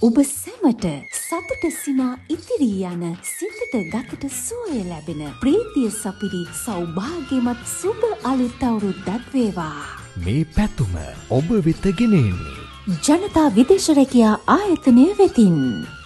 ඔබ සැමට සතුට සිනා ඉතිරී යන සිතට ගතට සුවය ලැබෙන ප්‍රීතිය සපිරි සෞභාග්‍යමත් සුබ අලුත් අවුරුද්දක් වේවා. මේ පැතුම ඔබ වෙත ගෙනෙන්නේ ජනතා විදේශ රැකියා ආයතනය වෙතින්.